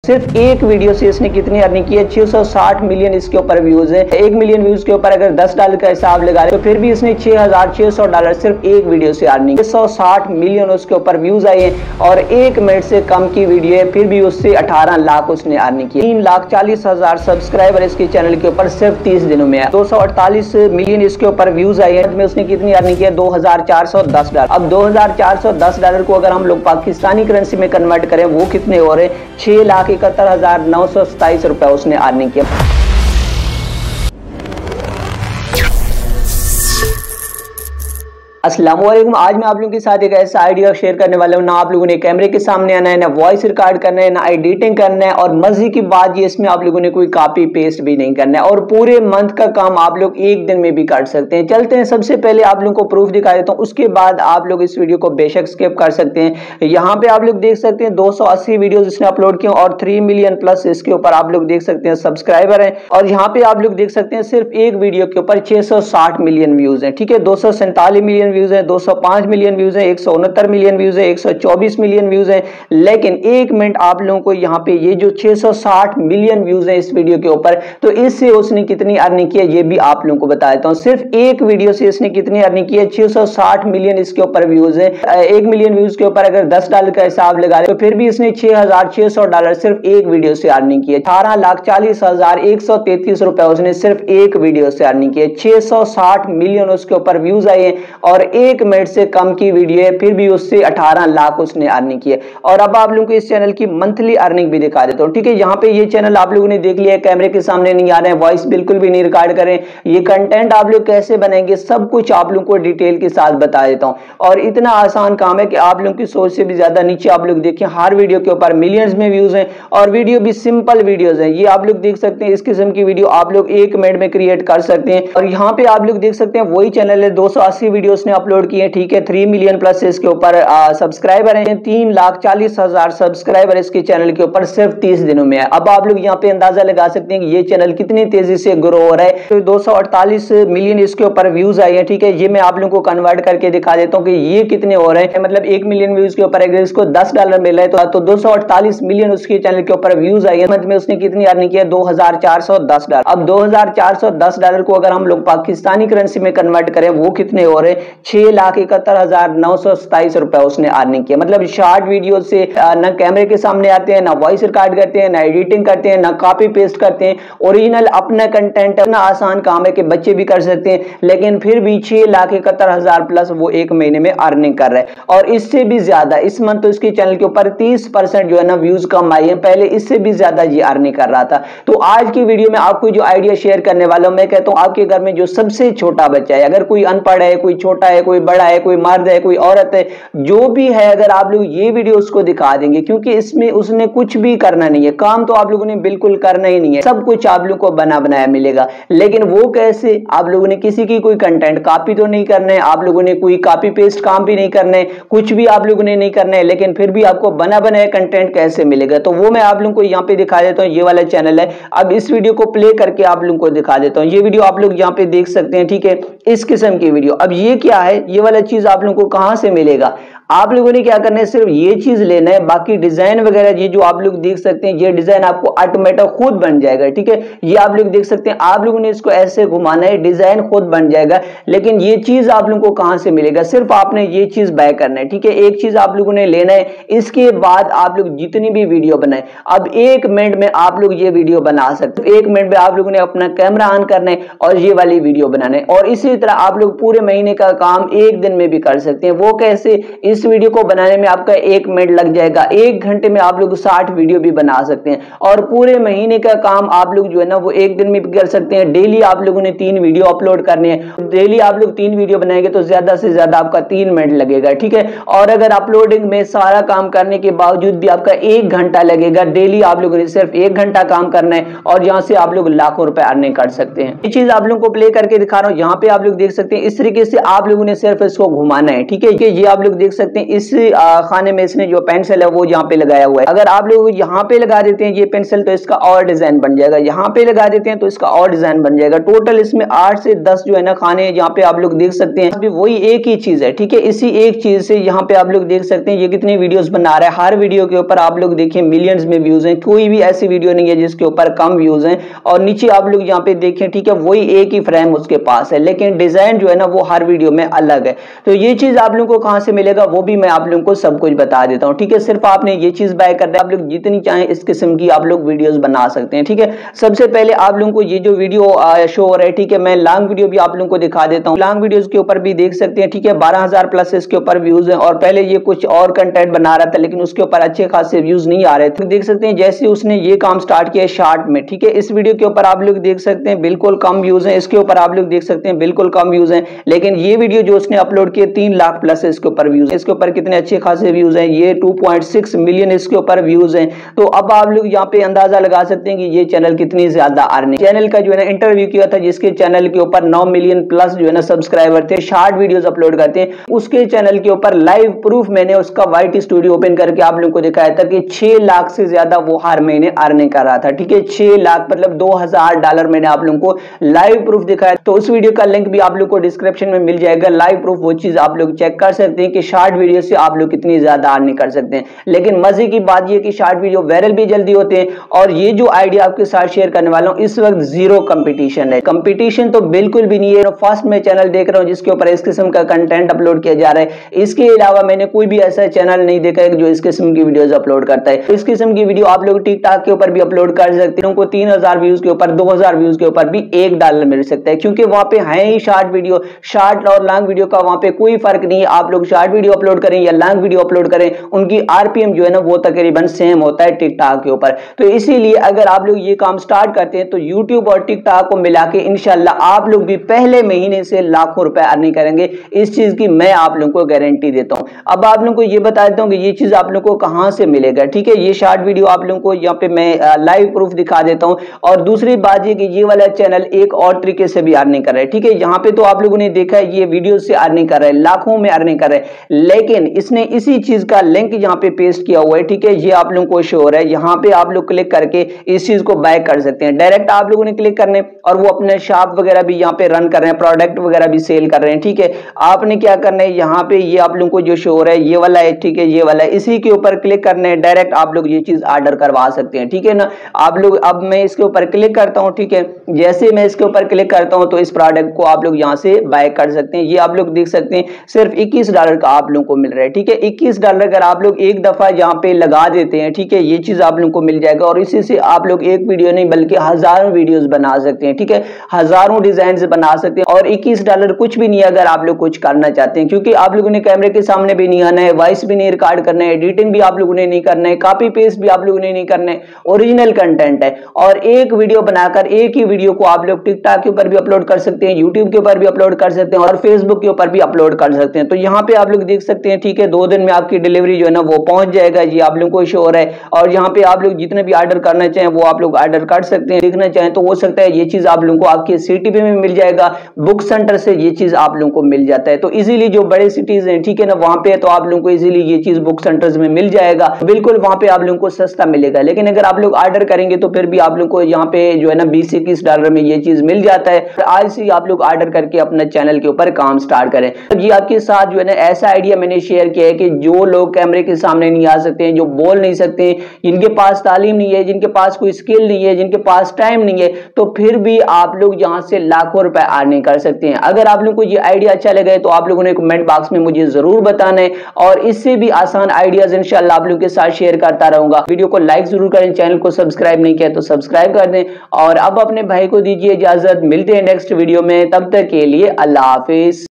सिर्फ एक वीडियो से इसने कितनी अर्निंग की है, 660 मिलियन इसके ऊपर व्यूज है। 1 मिलियन व्यूज के ऊपर अगर $10 का हिसाब लगा रहे तो फिर भी इसने $6,600 सिर्फ एक वीडियो से अर्निंग, 660 मिलियन उसके ऊपर व्यूज आए हैं और 1 मिनट से कम की वीडियो है, फिर भी उससे 18 लाख उसने अर्निंग की। 3,40,000 सब्सक्राइबर इसके चैनल के ऊपर सिर्फ 30 दिनों में है। 248 मिलियन इसके ऊपर व्यूज आए हैं, उसने कितनी अर्निंग की है, $2,410। अब $2,410 को अगर हम लोग पाकिस्तानी करेंसी में कन्वर्ट करें वो कितने हो रहे, 6,71,927 रुपए उसने अर्निंग किया। अस्सलाम वालेकुम। आज मैं आप लोगों के साथ एक ऐसा आइडिया शेयर करने वाला हूँ, ना आप लोगों ने कैमरे के सामने आना है, ना वॉइस रिकॉर्ड करना है, ना एडिटिंग करना है, और मजे की बात ये इसमें आप लोगों ने कोई कॉपी पेस्ट भी नहीं करना है, और पूरे मंथ का काम आप लोग एक दिन में भी कर सकते हैं। चलते हैं, सबसे पहले आप लोगों को प्रूफ दिखा देता हूँ, उसके बाद आप लोग इस वीडियो को बेशक स्किप कर सकते हैं। यहाँ पे आप लोग देख सकते हैं 280 वीडियो इसने अपलोड किए और 3 मिलियन प्लस इसके ऊपर आप लोग देख सकते हैं सब्सक्राइबर है। और यहाँ पे आप लोग देख सकते हैं सिर्फ एक वीडियो के ऊपर 660 मिलियन व्यूज है। ठीक है, 247 मिलियन व्यूज है, 205 मिलियन व्यूज है, 169 मिलियन व्यूज है, 124 मिलियन व्यूज है। लेकिन एक मिनट आप लोगों को यहाँ पे ये जो 660 मिलियन व्यूज है इस वीडियो के ऊपर, तो इससे उसने कितनी अर्निंग की है ये भी आप लोगों को बता देता हूँ। सिर्फ एक वीडियो से इसने कितनी अर्निंग की है, 660 मिलियन इसके ऊपर व्यूज है। 1 मिलियन व्यूज के ऊपर अगर $10 का हिसाब लगा रहे तो फिर भी इसने $6,600 सिर्फ एक वीडियो से अर्निंग की है। 18,40,133 रुपए उसने सिर्फ एक वीडियो से अर्निंग की है। 660 मिलियन उसके ऊपर व्यूज आए हैं और 1 मिनट से कम की वीडियो है, फिर भी उससे 18 लाख उसने अर्निंग की है। और अब आप लोगों को इस चैनल की मंथली अर्निंग भी दिखा देता हूं। ठीक है, यहाँ पे ये चैनल आप लोगों ने देख लिया है, कैमरे के सामने नहीं आ रहे हैं, वॉइस बिल्कुल भी नहीं रिकॉर्ड करें, ये कंटेंट आप लोग कैसे बनाएंगे सब कुछ आप लोगों को डिटेल के साथ बता देता हूं। और इतना आसान काम है कि आप लोगों की सोच से भी ज्यादा नीचे आप लोग देखिए, हर वीडियो के ऊपर मिलियंस में व्यूज हैं और वीडियो भी सिंपल वीडियोज हैं। ये आप लोग देख सकते हैं, इस किस्म की वीडियो आप लोग 1 मिनट में क्रिएट कर सकते हैं। और यहाँ पे आप लोग देख सकते हैं वही चैनल है, 280 वीडियो ने अपलोड किए। ठीक है, 3 मिलियन प्लस इसके ऊपर सब्सक्राइबर हैं, 3,40,000 सब्सक्राइबर इसके चैनल के ऊपर सिर्फ 30 दिनों में है। अब आप लोग यहाँ पे अंदाजा लगा सकते हैं कि ये चैनल कितनी तेजी से ग्रो हो रहा है। तो 248 मिलियन इसके ऊपर व्यूज आए हैं। ठीक है, ये मैं आप लोगों को कन्वर्ट करके दिखा देता हूँ कि ये कितने हो रहे हैं। मतलब 1 मिलियन व्यूज के ऊपर अगर इसको $10 मिल रहा है तो 248 मिलियन उसके चैनल के ऊपर व्यूज आए हैं। मंथ में उसने कितनी अर्निंग किया, $2,410। अब $2,410 को अगर हम लोग पाकिस्तानी करेंसी में कन्वर्ट करें वो कितने हो रहे हैं, 6,71,927 रुपए उसने अर्निंग किया। मतलब शॉर्ट वीडियो से ना कैमरे के सामने आते हैं, ना वॉइस रिकॉर्ड करते हैं, ना एडिटिंग करते हैं, ना कॉपी पेस्ट करते हैं, ओरिजिनल अपना कंटेंट। इतना आसान काम है कि बच्चे भी कर सकते हैं, लेकिन फिर भी 6,71,000 प्लस वो एक महीने में अर्निंग कर रहे हैं। और इससे भी ज्यादा इस मंथ तो इसके चैनल के ऊपर 30% जो है ना व्यूज कम आए हैं, पहले इससे भी ज्यादा ये अर्निंग कर रहा था। तो आज की वीडियो में आपको जो आइडिया शेयर करने वाला हूं, मैं कहता हूं आपके घर में जो सबसे छोटा बच्चा है, अगर कोई अनपढ़ है, कोई छोटा है, कोई बड़ा है, कोई मर्द है, कोई औरत है, जो भी है, अगर आप लोग ये वीडियो उसको दिखा देंगे, क्योंकि इसमें उसने कुछ भी करना नहीं है, काम तो आप लोगों ने बिल्कुल करना ही नहीं है, सब कुछ आप लोगों को बना बनाया मिलेगा। लेकिन वो कैसे, आप लोगों ने किसी की कोई कंटेंट कॉपी तो नहीं करना है, आप लोगों ने कोई कॉपी पेस्ट काम भी नहीं करना है, कुछ भी आप लोगों ने नहीं करना है, लेकिन फिर भी आपको बना बनाया कंटेंट कैसे मिलेगा, तो वो मैं आप लोगों को यहाँ पे दिखा देता हूँ। ये वाला चैनल है, अब इस वीडियो को प्ले करके आप लोगों को दिखा देता हूँ। ये वीडियो आप लोग यहाँ पे देख सकते हैं। ठीक है, इस किस्म की वीडियो। अब ये क्या है, ये वाला चीज आप लोगों को कहां से मिलेगा, आप लोगों ने क्या करना है, सिर्फ ये चीज लेना है, बाकी डिजाइन वगैरह ये जो आप लोग देख सकते हैं, ये डिजाइन आपको ऑटोमेटिक खुद बन जाएगा। ठीक है, ये आप लोग देख सकते हैं, आप लोगों ने इसको ऐसे घुमाना है, डिजाइन खुद बन जाएगा। लेकिन ये चीज आप लोगों को कहां से मिलेगा, सिर्फ आपने ये चीज बाय करना है। ठीक है, एक चीज आप लोगों ने लेना है, इसके बाद आप लोग जितनी भी वीडियो बनाए, अब 1 मिनट में आप लोग ये वीडियो बना सकते हैं। 1 मिनट में आप लोगों ने अपना कैमरा ऑन करना है और ये वाली वीडियो बनाना है। और इसी तरह आप लोग पूरे महीने का काम 1 दिन में भी कर सकते हैं। वो कैसे, इस वीडियो को बनाने में आपका 1 मिनट लग जाएगा, 1 घंटे में आप लोग 60 वीडियो भी बना सकते हैं। और पूरे महीने का काम आप लोग जो है ना वो 1 दिन में भी कर सकते हैं। डेली आप लोगों ने 3 वीडियो अपलोड करने हैं, डेली आप लोग 3 वीडियो बनाएंगे तो ज्यादा से ज्यादा आपका 3 मिनट लगेगा। ठीक है, और अगर अपलोडिंग में सारा काम करने के बावजूद भी आपका 1 घंटा लगेगा, डेली आप लोगों ने सिर्फ 1 घंटा काम करना है और यहाँ से आप लोग लाखों रुपए अर्निंग कर सकते हैं। ये चीज आप लोगों को प्ले करके दिखा रहा हूँ, यहाँ पे आप लोग देख सकते हैं। इस तरीके से आप लोगों ने सिर्फ इसको घुमाना है। ठीक है, ये आप लोग देख सकते सकते हैं इस खाने में इसने जो पेंसिल है वो यहाँ पे लगाया हुआ है। अगर आप लोग यहाँ पे लगा देते हैं ये पेंसिल तो इसका और डिजाइन बन जाएगा, यहाँ पे लगा देते हैं तो इसका और डिजाइन बन जाएगा। टोटल इसमें 8 से 10 जो है ना खाने यहाँ पे आप लोग देख सकते हैं, वही एक ही चीज है, ठीक है। इसी एक चीज से यहाँ पे आप लोग देख सकते हैं ये कितनी वीडियोस बना रहा है। हर वीडियो के ऊपर आप लोग देखिए मिलियंस में व्यूज हैं, कोई भी ऐसी वीडियो नहीं है जिसके ऊपर कम व्यूज हैं। और नीचे आप लोग यहाँ पे देखें, ठीक है, वही एक ही फ्रेम उसके पास है, लेकिन डिजाइन जो है ना वो हर वीडियो में अलग है। तो ये चीज आप लोगों को कहां से मिलेगा वो भी मैं आप लोगों को सब कुछ बता देता हूं, ठीक है। सिर्फ आपने ये चीज बाय करना है, आप लोग जितनी चाहें इस किस्म की आप लोग वीडियोस बना सकते हैं, ठीक है। सबसे पहले आप लोगों को ये जो वीडियो शो हो रहा है, ठीक है, मैं लॉन्ग वीडियो भी आप लोगों को दिखा देता हूं। लॉन्ग वीडियोस के ऊपर भी देख सकते हैं, ठीक है, 12,000 प्लस इसके ऊपर व्यूज हैं। और पहले ये कुछ और कंटेंट बना रहा था लेकिन उसके ऊपर अच्छे खासे व्यूज नहीं आ रहे थे। देख सकते हैं जैसे उसने ये काम स्टार्ट किया शॉर्ट में, ठीक है, इस वीडियो के ऊपर आप लोग देख सकते हैं बिल्कुल कम व्यूज हैं, इसके ऊपर आप लोग देख सकते हैं बिल्कुल कम व्यूज हैं। लेकिन ये वीडियो जो उसने अपलोड किए 3 लाख प्लस इसके ऊपर व्यूज, इसके ऊपर कितने अच्छे खासे व्यूज हैं, ये 2.6 मिलियन इसके ऊपर व्यूज हैं। तो अब आप लोग यहाँ पे अंदाजा लगा सकते हैं कि ये चैनल कितनी ज्यादा अर्निंग। चैनल का जो है ना इंटरव्यू किया था जिसके चैनल के ऊपर 9 मिलियन प्लस जो है ना सब्सक्राइबर थे, शॉर्ट वीडियोस अपलोड करते हैं, उसके चैनल के ऊपर लाइव प्रूफ मैंने उसका वाइट स्टूडियो ओपन करके आप लोगों को दिखाया था कि 6 लाख से ज्यादा वो हर महीने अर्निंग कर रहा था, ठीक है। 6 लाख मतलब $2000 मैंने आप लोगों को लाइव प्रूफ दिखाया। तो उस वीडियो का लिंक भी आप लोगों को डिस्क्रिप्शन में मिल जाएगा, लाइव प्रूफ, वो चीज आप लोग चेक कर सकते हैं कि शॉर्ट वीडियो से आप लोग कितनी ज्यादा अर्निंग कर सकते हैं। लेकिन मजे की बात ये कि शॉर्ट वीडियो वायरल भी जल्दी होते हैं। और ये जो आइडिया आपके साथ शेयर करने वाला हूं, इस वक्त जीरो कंपटीशन है, कंपटीशन तो बिल्कुल भी नहीं है। फर्स्ट मैं चैनल देख रहा हूं जिसके ऊपर इस किस्म का कंटेंट अपलोड किया जा रहा है। इसके अलावा मैंने कोई भी ऐसा चैनल नहीं देखा है जो इस किस्म की वीडियोस अपलोड करता है। इस किस्म की वीडियो आप लोग टिकटॉक के ऊपर भी अपलोड कर सकते हैं, उनको 3000 व्यूज के ऊपर, 2000 व्यूज के ऊपर भी $1 मिल सकता है, क्योंकि वहां पे है ही शॉर्ट वीडियो। शॉर्ट और लॉन्ग वीडियो का वहां पे कोई फर्क नहीं है। आप लोग शॉर्ट वीडियो अपलोड करें या लॉन्ग वीडियो अपलोड करें, उनकी आरपीएम जो है ना वो तकरीबन सेम होता है टिकटॉक के ऊपर। तो इसीलिए अगर आप लोग ये काम स्टार्ट करते हैं तो यूट्यूब और टिकटॉक को मिला के इंशाल्लाह आप लोग भी पहले महीने से लाखों रुपए अर्निंग करेंगे। इस चीज की मैं आप लोगों को गारंटी देता हूं। अब आप लोगों को ये बता देता हूं कि ये चीज आप लोगों को कहां से मिलेगा, ठीक है। ये शॉर्ट वीडियो आप लोगों को यहाँ पे मैं लाइव प्रूफ दिखा देता हूं। और दूसरी बात ये कि ये वाला चैनल एक और तरीके से भी अर्निंग कर रहा है, ठीक है। यहाँ पे तो आप लोगों ने देखा है ये वीडियो से अर्निंग कर रहा है, लाखों में अर्निंग कर रहा है, लेकिन इसने इसी चीज का लिंक यहाँ पे पेस्ट किया हुआ है, ठीक है। ये आप लोगों को शो हो रहा है, यहाँ पे आप लोग क्लिक करके इस चीज को बाय कर सकते हैं। डायरेक्ट आप लोगों ने क्लिक करने और वो अपने शॉप वगैरह भी यहाँ पे रन कर रहे हैं, प्रोडक्ट वगैरह भी सेल कर रहे हैं, ठीक है। आपने क्या करना है, यहाँ पे ये आप लोगों को जो शो हो रहा है ये वाला है, ठीक है, ये वाला है, इसी के ऊपर क्लिक करना है, डायरेक्ट आप लोग ये चीज ऑर्डर करवा सकते हैं, ठीक है ना। आप लोग, अब मैं इसके ऊपर क्लिक करता हूँ, ठीक है। जैसे मैं इसके ऊपर क्लिक करता हूँ तो इस प्रोडक्ट को आप लोग यहाँ से बाय कर सकते हैं। ये आप लोग देख सकते हैं सिर्फ $21 का आप लोगों को मिल रहा है, ठीक है। $21 अगर आप लोग एक दफा यहाँ पे लगा देते हैं, ठीक है, ये चीज आप लोगों को मिल जाएगा। और इसी से आप लोग एक वीडियो नहीं बल्कि हजारों वीडियोस बना सकते हैं, ठीक है, हजारों डिजाइन बना सकते हैं। और $21 कुछ भी नहीं है अगर आप लोग कुछ करना चाहते हैं, क्योंकि आप लोगों ने कैमरे के सामने भी नहीं आना है, वॉइस भी नहीं रिकॉर्ड करना है, एडिटिंग भी आप लोगों ने नहीं करना है, कॉपी पेस्ट भी आप लोगों ने नहीं करना है, ओरिजिनल कंटेंट है। और एक वीडियो बनाकर एक ही वीडियो को आप लोग टिकटॉक के ऊपर भी अपलोड कर सकते हैं, यूट्यूब के ऊपर भी अपलोड कर सकते हैं और फेसबुक के ऊपर भी अपलोड कर सकते हैं। तो यहाँ पे आप लोग देख सकते हैं, ठीक है, 2 दिन में आपकी डिलीवरी जो है ना वो पहुंच जाएगा। ये आप लोगों को शो हो रहा है। और यहाँ पे आप लोग जितने भी ऑर्डर करना चाहें वो आप लोग ऑर्डर कर सकते हैं। देखना चाहें तो हो सकता है ये चीज आप लोगों को आपके सिटी में मिल जाएगा, बुक सेंटर से ये चीज आप लोगों को मिल जाता है। तो इजीली जो बड़े सिटीज हैं, ठीक है ना, वहां पे तो आप लोगों को इजीली ये चीज बुक सेंटर्स में मिल जाएगा, बिल्कुल वहां पे आप लोगों को सस्ता मिलेगा। लेकिन अगर आप लोग ऑर्डर करेंगे तो फिर भी आप लोगों को यहाँ पे जो है ना $20-21 में ये चीज मिल जाता है। आज से आप लोग ऑर्डर करके अपने चैनल के ऊपर काम स्टार्ट करें। जी आपके साथ जो है ना ऐसा आइडिया मैंने शेयर किया है कि जो लोग कैमरे के सामने नहीं आ सकते हैं, जो बोल नहीं सकते, जिनके पास तालीम नहीं है, जिनके पास कोई स्किल नहीं है, जिनके पास टाइम नहीं है, तो फिर भी आप लोग यहाँ से लाखों रुपए अर्निंग कर सकते हैं। अगर आप लोगों को ये आइडिया अच्छा लगे तो आप लोगों ने कमेंट बॉक्स में मुझे जरूर बताना है और इससे भी आसान आइडियाज इंशाल्लाह आप लोगों के साथ शेयर करता रहूंगा। वीडियो को लाइक जरूर करें, चैनल को सब्सक्राइब नहीं किया तो सब्सक्राइब कर दें। और अब अपने भाई को दीजिए इजाजत, मिलते हैं नेक्स्ट वीडियो में, तब तक के लिए अल्लाह हाफिज।